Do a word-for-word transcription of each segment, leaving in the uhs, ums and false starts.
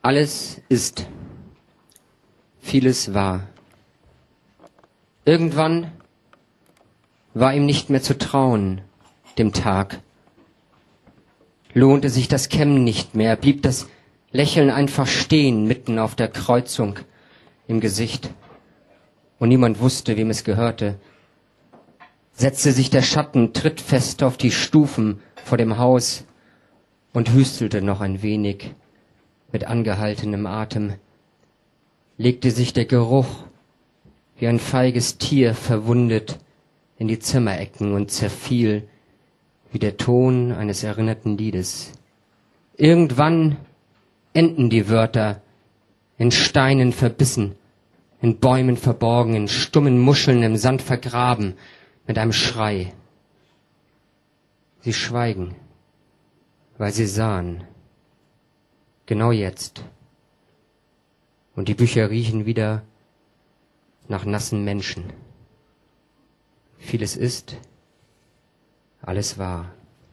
Alles ist, vieles war. Irgendwann war ihm nicht mehr zu trauen, dem Tag. Lohnte sich das Kämmen nicht mehr, blieb das Lächeln einfach stehen, mitten auf der Kreuzung im Gesicht. Und niemand wusste, wem es gehörte. Setzte sich der Schatten trittfest auf die Stufen vor dem Haus und hüstelte noch ein wenig mit angehaltenem Atem. Legte sich der Geruch wie ein feiges Tier verwundet in die Zimmerecken und zerfiel wie der Ton eines erinnerten Liedes. Irgendwann enden die Wörter in Steinen verbissen, in Bäumen verborgen, in stummen Muscheln im Sand vergraben, mit einem Schrei. Sie schweigen, weil sie sahen, genau jetzt. Und die Bücher riechen wieder nach nassen Menschen. Vieles ist, alles wahr.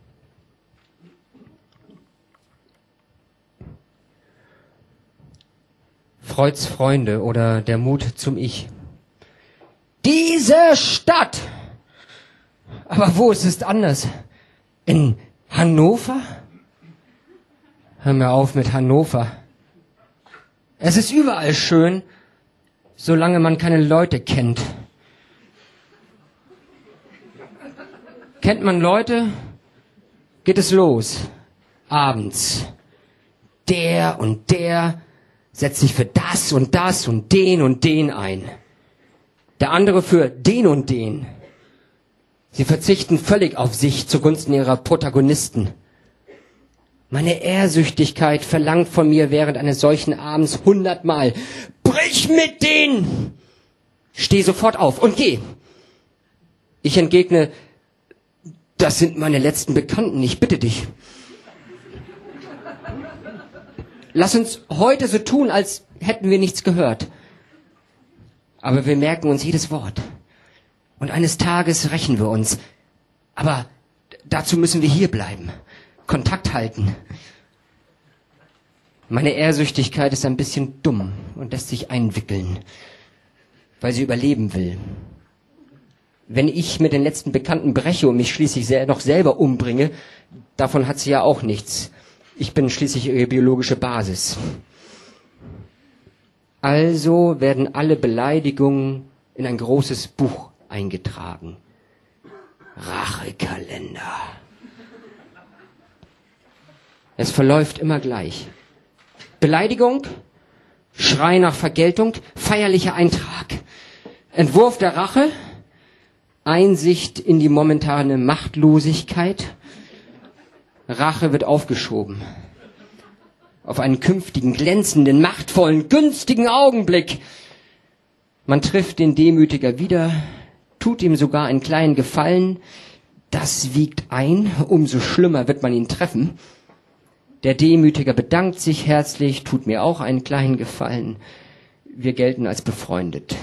Freuds Freunde oder der Mut zum Ich. Diese Stadt! Aber wo ist es anders? In Hannover? Hör mir auf mit Hannover. Es ist überall schön, solange man keine Leute kennt. Kennt man Leute, geht es los. Abends. Der und der setzt sich für das und das und den und den ein. Der andere für den und den. Sie verzichten völlig auf sich zugunsten ihrer Protagonisten. Meine Ehrsüchtigkeit verlangt von mir während eines solchen Abends hundertmal: Brich mit denen! Steh sofort auf und geh! Ich entgegne: Das sind meine letzten Bekannten, ich bitte dich. Lass uns heute so tun, als hätten wir nichts gehört. Aber wir merken uns jedes Wort. Und eines Tages rächen wir uns. Aber dazu müssen wir hier bleiben. Kontakt halten. Meine Ehrsüchtigkeit ist ein bisschen dumm und lässt sich einwickeln, weil sie überleben will. Wenn ich mit den letzten Bekannten breche und mich schließlich sel- noch selber umbringe, davon hat sie ja auch nichts. Ich bin schließlich ihre biologische Basis. Also werden alle Beleidigungen in ein großes Buch eingetragen. Rachekalender. Es verläuft immer gleich. Beleidigung, Schrei nach Vergeltung, feierlicher Eintrag. Entwurf der Rache, Einsicht in die momentane Machtlosigkeit. Rache wird aufgeschoben auf einen künftigen, glänzenden, machtvollen, günstigen Augenblick. Man trifft den Demütiger wieder, tut ihm sogar einen kleinen Gefallen. Das wiegt ein, umso schlimmer wird man ihn treffen. Der Demütiger bedankt sich herzlich, tut mir auch einen kleinen Gefallen. Wir gelten als befreundet.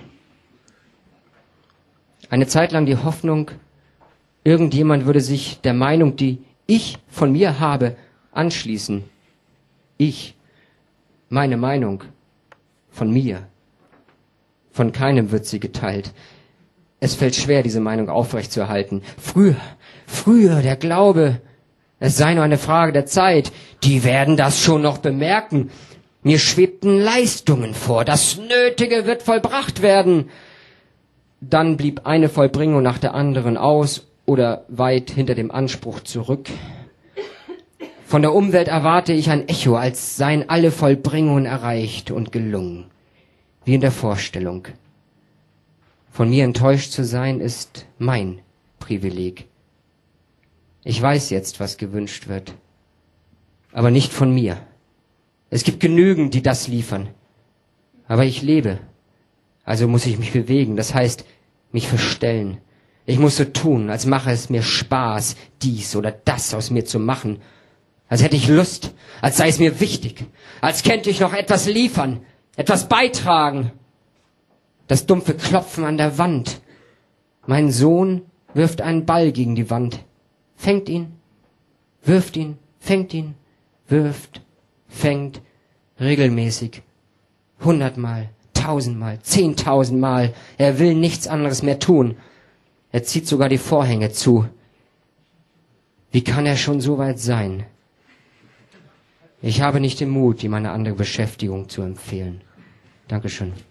Eine Zeit lang die Hoffnung, irgendjemand würde sich der Meinung, die ich von mir habe, anschließen. Ich, meine Meinung, von mir. Von keinem wird sie geteilt. Es fällt schwer, diese Meinung aufrechtzuerhalten. Früher, früher der Glaube, es sei nur eine Frage der Zeit. Die werden das schon noch bemerken. Mir schwebten Leistungen vor. Das Nötige wird vollbracht werden. Dann blieb eine Vollbringung nach der anderen aus oder weit hinter dem Anspruch zurück. Von der Umwelt erwarte ich ein Echo, als seien alle Vollbringungen erreicht und gelungen. Wie in der Vorstellung. Von mir enttäuscht zu sein, ist mein Privileg. Ich weiß jetzt, was gewünscht wird, aber nicht von mir. Es gibt genügend, die das liefern. Aber ich lebe, also muss ich mich bewegen, das heißt, mich verstellen. Ich muss so tun, als mache es mir Spaß, dies oder das aus mir zu machen. Als hätte ich Lust, als sei es mir wichtig, als könnte ich noch etwas liefern, etwas beitragen. Das dumpfe Klopfen an der Wand. Mein Sohn wirft einen Ball gegen die Wand, fängt ihn, wirft ihn, fängt ihn, wirft, fängt, regelmäßig, hundertmal, tausendmal, zehntausendmal. Er will nichts anderes mehr tun. Er zieht sogar die Vorhänge zu. Wie kann er schon so weit sein? Ich habe nicht den Mut, ihm eine andere Beschäftigung zu empfehlen. Dankeschön.